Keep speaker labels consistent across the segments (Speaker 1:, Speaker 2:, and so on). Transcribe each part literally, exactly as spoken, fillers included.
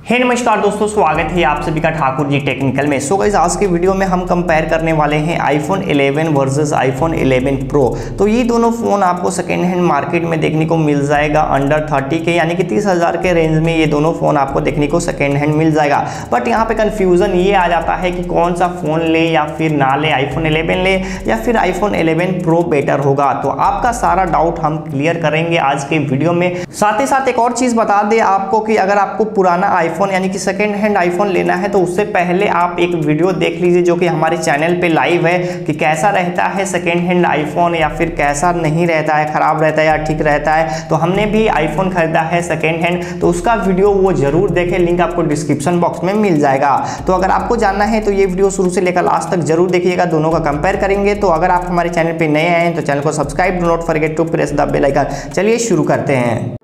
Speaker 1: हे hey, नमस्कार दोस्तों, स्वागत है आप सभी का ठाकुर जी टेक्निकल में। सो गाइस, आज की वीडियो में हम कंपेयर करने वाले हैं iPhone eleven versus iPhone eleven pro. तो ये दोनों फ़ोन आपको सेकेंड हैंड मार्केट में देखने को मिल जाएगा अंडर थर्टी के, यानी कि तीस हज़ार के रेंज में ये दोनों फ़ोन आपको देखने को सेकेंड हैंड मिल जाएगा। बट यहाँ पे कन्फ्यूज़न ये आ जाता है कि कौन सा फ़ोन ले या फिर ना ले, आईफोन इलेवन ले या फिर आईफोन इलेवन प्रो बेटर होगा। तो आपका सारा डाउट हम क्लियर करेंगे आज के वीडियो में। साथ ही साथ एक और चीज़ बता दें आपको कि अगर आपको पुराना आईफोन यानी कि सेकेंड हैंड आईफोन लेना है तो उससे पहले आप एक वीडियो देख लीजिए जो कि हमारे चैनल पे लाइव है कि कैसा रहता है सेकेंड हैंड आईफोन, या फिर कैसा नहीं रहता है, खराब रहता है या ठीक रहता है। तो हमने भी आईफोन खरीदा है सेकेंड हैंड, तो उसका वीडियो वो जरूर देखें, लिंक आपको डिस्क्रिप्शन बॉक्स में मिल जाएगा। तो अगर आपको जानना है तो ये वीडियो शुरू से लेकर लास्ट तक जरूर देखिएगा, दोनों का कंपेयर करेंगे। तो अगर आप हमारे चैनल पर नए आए हैं तो चैनल को subscribe, do not forget to press the bell icon. चलिए शुरू करते हैं।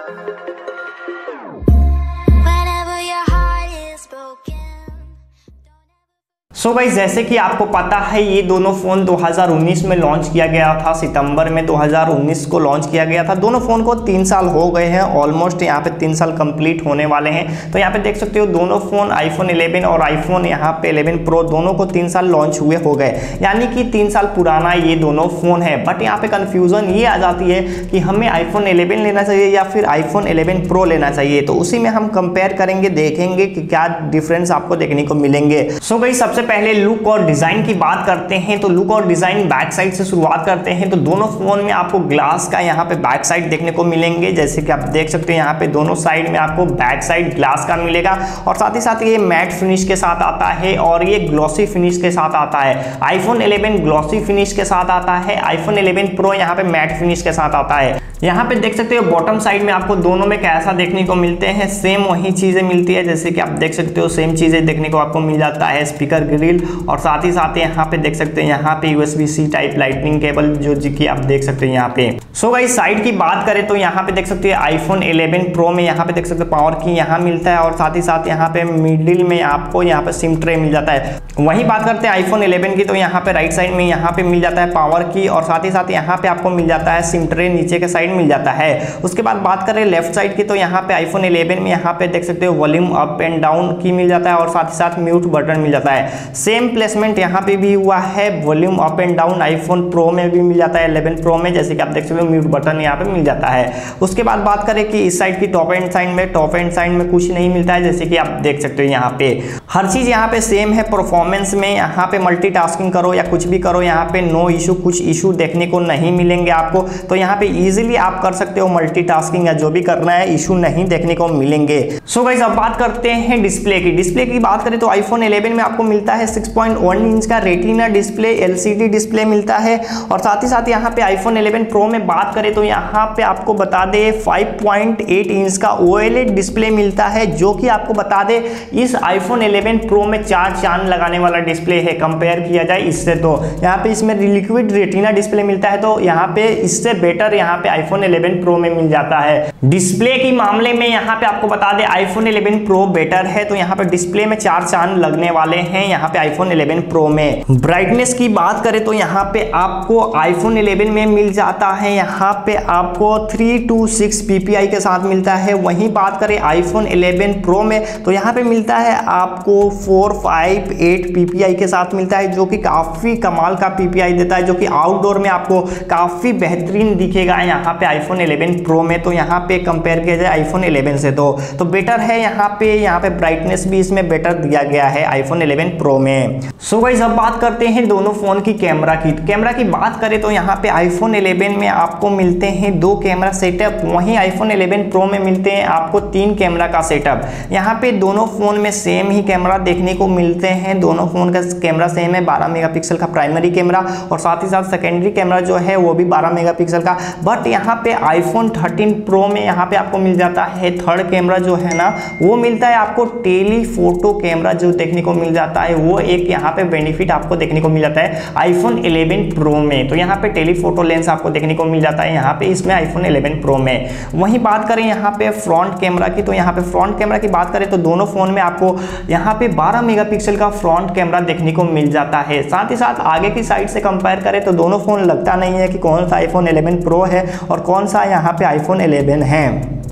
Speaker 1: सो so गाइस, जैसे कि आपको पता है ये दोनों फ़ोन दो हज़ार उन्नीस में लॉन्च किया गया था, सितंबर में दो हज़ार उन्नीस को लॉन्च किया गया था। दोनों फ़ोन को तीन साल हो गए हैं, ऑलमोस्ट यहाँ पे तीन साल कंप्लीट होने वाले हैं। तो यहाँ पे देख सकते हो दोनों फ़ोन आईफोन इलेवन और आईफोन यहाँ पे इलेवन प्रो दोनों को तीन साल लॉन्च हुए हो गए, यानी कि तीन साल पुराना ये दोनों फ़ोन है। बट यहाँ पे कन्फ्यूज़न ये आ जाती है कि हमें आईफोन इलेवन लेना चाहिए या फिर आईफोन इलेवन प्रो लेना चाहिए। तो उसी में हम कंपेयर करेंगे, देखेंगे कि क्या डिफरेंस आपको देखने को मिलेंगे। सो गाइस, सबसे पहले लुक और डिजाइन की बात करते हैं। तो लुक और डिजाइन बैक साइड से शुरुआत करते हैं। तो दोनों फोन में आपको ग्लास का यहाँ पे बैक साइड देखने को मिलेंगे, जैसे कि आप देख सकते हैं यहाँ पे दोनों साइड में आपको बैक साइड ग्लास का मिलेगा। और साथ ही साथ ये मैट फिनिश के साथ आता है और ये ग्लॉसी फिनिश के साथ आता है। आईफोन इलेवन ग्लॉसी फिनिश के साथ आता है, आईफोन इलेवन प्रो यहाँ पे मैट फिनिश के साथ आता है। यहाँ पे देख सकते हो बॉटम साइड में आपको दोनों में कैसा देखने को मिलते हैं, सेम वही चीजें मिलती है, जैसे कि आप देख सकते हो सेम चीजें देखने को आपको मिल जाता है, स्पीकर ग्रिल। और साथ ही साथ यहाँ पे देख सकते हैं यहाँ पे USB C type lightning cable जो कि आप देख सकते हैं यहाँ पे। सो गाइस, साइड की बात करें तो यहाँ पे देख सकते हैं आईफोन इलेवन प्रो में यहाँ पे देख सकते हैं पावर की यहाँ मिलता है, और साथ ही साथ यहाँ पे मिडिल में आपको यहाँ पे सिम ट्रे मिल जाता है। वहीं बात करते हैं आईफोन इलेवन की, तो यहाँ पे राइट साइड में यहाँ पे मिल जाता है पावर की, और साथ ही साथ यहाँ पे आपको मिल जाता है सिम ट्रे नीचे के साइड मिल जाता है। उसके बाद बात करें लेफ्ट साइड की, तो यहाँ पे आईफोन इलेवन में यहाँ पे देख सकते हो वॉल्यूम अप एंड डाउन की मिल जाता है, और साथ ही साथ म्यूट बटन मिल जाता है। सेम प्लेसमेंट यहाँ पे भी हुआ है, volume up and down iPhone pro में भी मिल जाता है इलेवन प्रो में, जैसे कि आप देख सकते हो म्यूट बटन यहाँ पे मिल जाता है। उसके बाद बात करें कि इस साइड की टॉप एंड साइड में टॉप एंड साइड में कुछ नहीं मिलता है, जैसे कि आप देख सकते हो यहाँ पे हर चीज यहाँ पे सेम है। परफॉर्मेंस में यहाँ पे मल्टीटास्किंग करो या कुछ भी करो, यहाँ पे नो इशू, कुछ इशू देखने को नहीं मिलेंगे आपको। तो यहाँ पे इजीली आप कर सकते हो मल्टीटास्किंग या जो भी करना है, इशू नहीं देखने को मिलेंगे। सो गाइस, अब बात करते हैं डिस्प्ले की। डिस्प्ले की बात करें तो आईफोन इलेवन में आपको मिलता है सिक्स पॉइंट वन इंच का रेटिना डिस्प्ले, एलसीडी डिस्प्ले मिलता है। और साथ ही साथ यहाँ पे आईफोन इलेवन प्रो में बात करें तो यहाँ पे आपको बता दे फाइव पॉइंट एट इंच का ओएलईडी डिस्प्ले मिलता है, जो कि आपको बता दे इस आईफोन इलेवन प्रो में चार चांद लगाने वाला डिस्प्ले है कंपेयर किया जाए इससे। तो यहाँ पे इसमें लिक्विड रेटिना डिस्प्ले मिलता है, तो यहाँ पे इससे बेटर यहाँ पे आईफोन इलेवन प्रो में मिल जाता है। डिस्प्ले के मामले में यहाँ पे आपको बता दे आईफोन इलेवन प्रो बेटर है, तो यहाँ पे डिस्प्ले में चार चांद लगने वाले हैं यहाँ पे आईफोन इलेवन प्रो में। ब्राइटनेस की बात करें तो यहाँ पे आपको आईफोन इलेवन में मिल जाता है यहाँ पे आपको थ्री टू सिक्स पीपीआई के साथ मिलता है। वहीं बात करें आईफोन इलेवन प्रो में तो यहाँ पे मिलता है आपको फोर फाइव एट पीपीआई के साथ मिलता है, जो कि काफी कमाल का पीपीआई देता है, जो कि आउटडोर में आपको काफी बेहतरीन दिखेगा यहाँ पे आईफोन इलेवन प्रो में। तो यहाँ पे कंपेयर किया जाए आईफोन इलेवन से तो तो बेटर है यहाँ पे। यहाँ पे ब्राइटनेस भी इसमें बेटर दिया गया है आईफोन इलेवन प्रो में। सो गाइस, अब बात करते हैं दोनों फोन की कैमरा की। कैमरा की बात करें तो यहाँ पे आईफोन इलेवन में आपको मिलते हैं दो कैमरा सेटअप, वहीं आईफोन इलेवन प्रो में मिलते हैं आपको तीन कैमरा का सेटअप। यहाँ पे दोनों फोन में सेम ही कैमरा देखने को मिलते हैं, दोनों फोन का कैमरा सेम है, बारह मेगापिक्सल का प्राइमरी कैमरा और साथ ही साथ सेकेंडरी कैमरा जो है वो भी बारह मेगापिक्सल का। बट यहाँ पे आईफोन थर्टीन प्रो में यहाँ पे आपको मिल जाता है थर्ड कैमरा जो है ना, वो मिलता है आपको टेली फोटो कैमरा जो देखने को मिल जाता है, वो एक यहाँ पे बेनिफिट आपको देखने को मिल जाता है आईफोन इलेवन प्रो में। तो यहाँ पे टेलीफोटो लेंस आपको देखने को मिल जाता है यहाँ पे इसमें आईफोन इलेवन प्रो में। वहीं बात करें यहाँ पे फ्रंट कैमरा की, तो यहाँ पे फ्रंट कैमरा की बात करें तो दोनों फोन में आपको यहाँ पे बारह मेगापिक्सल का फ्रंट कैमरा देखने को मिल जाता है। साथ ही साथ आगे की साइड से कंपेयर करें तो दोनों फोन लगता नहीं है कि कौन सा आईफोन इलेवन प्रो है और कौन सा यहाँ पे आईफोन इलेवन है।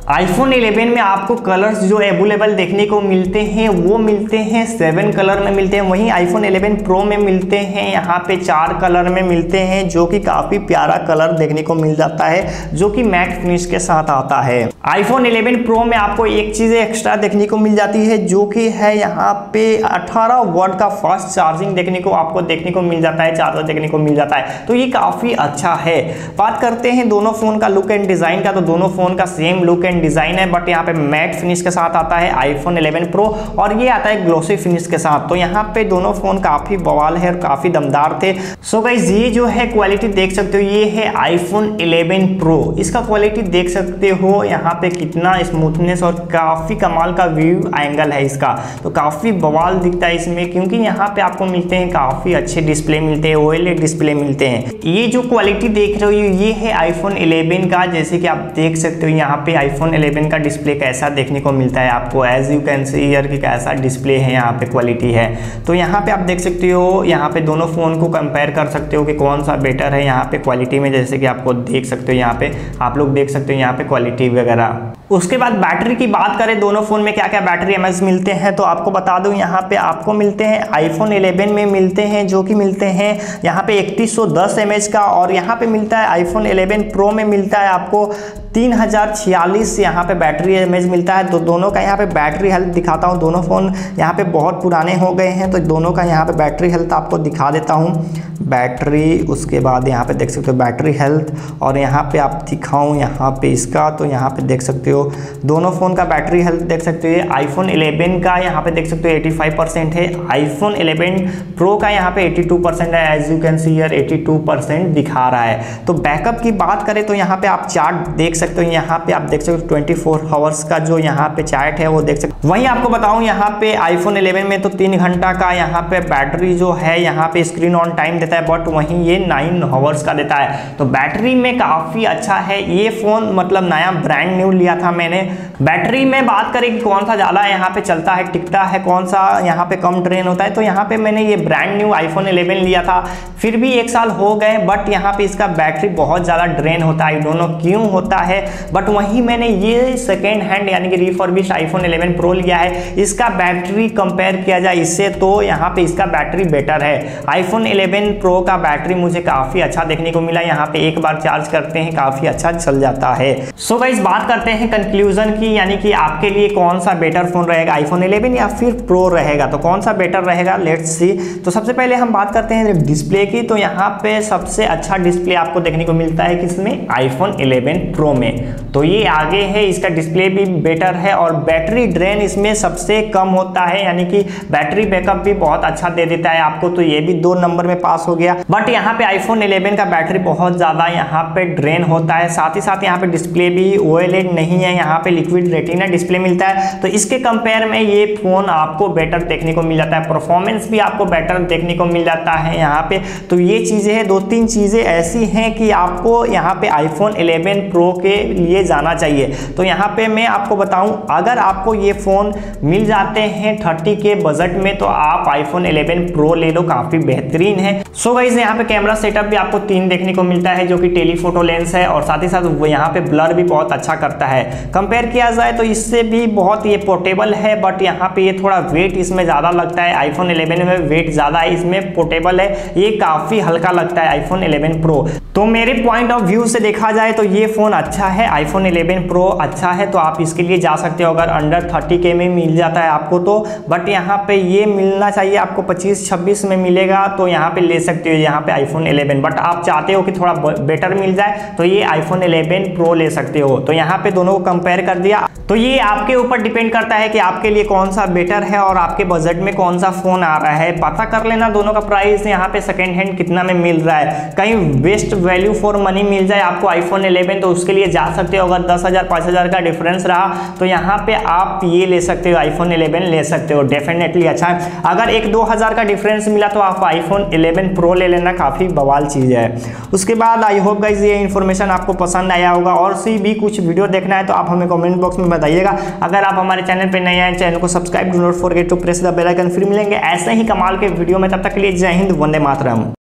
Speaker 1: आईफोन इलेवन में आपको कलर्स जो अवेलेबल देखने को मिलते हैं वो मिलते हैं सेवन कलर में मिलते हैं। वहीं आईफोन इलेवन प्रो में मिलते हैं यहाँ पे चार कलर में मिलते हैं, जो कि काफ़ी प्यारा कलर देखने को मिल जाता है, जो कि मैट फिनिश के साथ आता है। आईफोन इलेवन प्रो में आपको एक चीज़ एक्स्ट्रा देखने को मिल जाती है, जो कि है यहाँ पे अठारह वाट का फास्ट चार्जिंग देखने को आपको देखने को मिल जाता है, चार्जर देखने को मिल जाता है, तो ये काफ़ी अच्छा है। बात करते हैं दोनों फ़ोन का लुक एंड डिज़ाइन का, तो दोनों फ़ोन का सेम लुक एंड डिज़ाइन है, बट यहाँ पे मैट फिनिश के साथ आता है आईफोन इलेवन प्रो और ये आता है ग्लोसी फिनिश के साथ। तो यहाँ पे दोनों फ़ोन काफ़ी बवाल है और काफ़ी दमदार थे। सो गाइस ये जो है क्वालिटी देख सकते हो, ये है आईफोन इलेवन प्रो। इसका क्वालिटी देख सकते हो यहाँ पे कितना स्मूथनेस और काफ़ी कमाल का व्यू एंगल है इसका, तो काफ़ी बवाल दिखता है इसमें, क्योंकि यहाँ पे आपको मिलते हैं काफ़ी अच्छे डिस्प्ले मिलते हैं, ओएलईडी डिस्प्ले मिलते हैं। ये जो क्वालिटी देख रहे हो ये है आईफोन इलेवन का। जैसे कि आप देख सकते हो यहाँ पे आईफोन इलेवन का डिस्प्ले कैसा देखने को मिलता है आपको, as you can see here कि कैसा डिस्प्ले है, यहाँ पे क्वालिटी है। तो यहाँ पे आप देख सकते हो, यहाँ पे दोनों फ़ोन को कंपेयर कर सकते हो कि कौन सा बेटर है यहाँ पे क्वालिटी में। जैसे कि आपको देख सकते हो यहाँ पे आप लोग देख सकते हो यहाँ पे क्वालिटी वगैरह। उसके बाद बैटरी की बात करें, दोनों फ़ोन में क्या क्या बैटरी एमएच मिलते हैं, तो आपको बता दूं यहाँ पे आपको मिलते हैं आईफोन इलेवन में मिलते हैं जो कि मिलते हैं यहाँ पे इकतीस सौ दस एमएच का, और यहाँ पे मिलता है आईफोन इलेवन प्रो में मिलता है आपको तीन हज़ार छियालीस यहाँ पे बैटरी एमएच मिलता है। तो दोनों का यहाँ पे बैटरी हेल्थ दिखाता हूँ, दोनों फ़ोन यहाँ पे बहुत पुराने हो गए हैं, तो दोनों का यहाँ पे बैटरी हेल्थ आपको दिखा देता हूँ। बैटरी, उसके बाद यहाँ पे देख सकते हो बैटरी हेल्थ, और यहाँ पे आप दिखाऊँ यहाँ पे इसका, तो यहाँ पे देख सकते हो दोनों फ़ोन का बैटरी हेल्थ देख सकते हो। आईफोन इलेवन का यहाँ पे देख सकते हो पचासी परसेंट है, आईफोन इलेवन प्रो का यहाँ पे बयासी परसेंट है, as you can see here बयासी परसेंट दिखा रहा है। तो बैकअप की बात करें तो यहाँ पे आप चार्ट देख सकते हो, यहाँ पे आप देख सकते हो चौबीस आवर्स का जो यहाँ पे चार्ट है वो देख सकते हो। वहीं आपको बताऊँ यहाँ पे आईफोन इलेवन में तो तीन घंटा का यहाँ पे बैटरी जो है यहाँ पे स्क्रीन ऑन टाइम देता है, बट वहीं ये नाइन आवर्स का देता है। तो बैटरी में काफ़ी अच्छा है ये फ़ोन, मतलब नया ब्रांड न्यू लिया था मैंने। बैटरी में बात करें कि कौन सा ज़्यादा यहाँ पे चलता है, टिकता है, कौन सा यहाँ पे कम ड्रेन होता है, तो यहाँ पे मैंने ये ब्रांड न्यू आईफोन इलेवन लिया था, फिर भी एक साल हो गए, बट यहाँ पे इसका बैटरी बहुत ज़्यादा ड्रेन होता है, आई डोंट नो क्यों होता है। बट वहीं मैंने ये सेकेंड हैंड यानी कि रिफर्बिश्ड आईफोन इलेवन प्रो लिया है, इसका बैटरी कंपेयर किया जाए इससे तो यहाँ पे इसका बैटरी बेटर है। आईफोन इलेवन प्रो का बैटरी मुझे काफ़ी अच्छा देखने को मिला, यहाँ पे एक बार चार्ज करते हैं काफ़ी अच्छा चल जाता है। सो गाइस बात करते हैं कंक्लूजन की, यानी कि आपके लिए कौन सा बेटर फ़ोन रहेगा, आईफोन इलेवन या फिर प्रो रहेगा, तो कौन सा बेटर रहेगा, लेट्स सी। तो सबसे पहले हम बात करते हैं डिस्प्ले की, तो यहाँ पे सबसे अच्छा डिस्प्ले आपको देखने को मिलता है किसमें, आईफोन इलेवन प्रो में। तो ये आगे है, इसका डिस्प्ले भी बेटर है और बैटरी ड्रेन इसमें सबसे कम होता है, यानी कि बैटरी बैकअप भी बहुत अच्छा दे देता है आपको, तो ये भी दो नंबर में पास हो गया। बट यहाँ पे आईफोन इलेवन का बैटरी बहुत ज़्यादा यहाँ पे ड्रेन होता है, साथ ही साथ यहाँ पे डिस्प्ले भी ओएलईडी नहीं है, यहाँ पे लिक्विड रेटिना डिस्प्ले मिलता है, तो इसके कंपेयर में ये फ़ोन आपको बेटर देखने को मिल जाता है। परफॉर्मेंस भी आपको बेटर देखने को मिल जाता है यहाँ पे। तो ये चीज़ें हैं, दो तीन चीज़ें ऐसी हैं कि आपको यहाँ पे आईफोन इलेवन प्रो के लिए जाना चाहिए। तो यहाँ पे मैं आपको बताऊँ, अगर आपको ये फ़ोन मिल जाते हैं थर्टी के बजट में, तो आप आईफोन इलेवन प्रो ले लो, काफ़ी बेहतरीन है। सो गाइस यहाँ पे कैमरा सेटअप भी आपको तीन देखने को मिलता है, जो कि टेलीफोटो लेंस है, और साथ ही साथ वो यहाँ पे ब्लर भी बहुत अच्छा करता है। कंपेयर किया जाए तो इससे भी बहुत ये पोर्टेबल है, बट यहाँ पे ये थोड़ा वेट इसमें ज़्यादा लगता है, आईफोन इलेवन में वेट ज़्यादा है, इसमें पोर्टेबल है, ये काफ़ी हल्का लगता है आईफोन इलेवन प्रो। तो मेरे पॉइंट ऑफ व्यू से देखा जाए तो ये फ़ोन अच्छा है, आईफोन इलेवन प्रो अच्छा है, तो आप इसके लिए जा सकते हो अगर अंडर थर्टी के में मिल जाता है आपको तो। बट यहाँ पे ये मिलना चाहिए आपको पच्चीस छब्बीस में मिलेगा, तो यहाँ पे ले सकते हो यहाँ पे आईफोन इलेवन। बट आप चाहते हो कि थोड़ा बेटर मिल जाए तो ये आईफोन इलेवन प्रो ले सकते हो। तो यहाँ पे दोनों को कंपेयर कर दिया, तो ये आपके ऊपर डिपेंड करता है कि आपके लिए कौन सा बेटर है और आपके बजट में कौन सा फ़ोन आ रहा है। पता कर लेना दोनों का प्राइस यहाँ पे सेकेंड हैंड कितना में मिल रहा है, कहीं बेस्ट वैल्यू फॉर मनी मिल जाए आपको आईफोन इलेवन, तो उसके लिए जा सकते हो। अगर दस हज़ार पाँच हज़ार का डिफरेंस रहा तो यहाँ पे आप ये ले सकते हो, आईफोन इलेवन ले सकते हो, डेफिनेटली अच्छा है। अगर एक दो हज़ार का डिफरेंस मिला तो आप आईफोन इलेवन प्रो ले लेना, काफ़ी बवाल चीज़ है। उसके बाद आई होप गाइस ये इन्फॉर्मेशन आपको पसंद आया होगा, और सी भी कुछ वीडियो देखना है तो आप हमें कमेंट बॉक्स में बताइएगा। अगर आप हमारे चैनल पर नए आए, चैनल को subscribe, do not forget to press the bell icon. फिर मिलेंगे ऐसे ही कमाल के वीडियो में, तब तक के लिए जय हिंद, वंदे मातरम।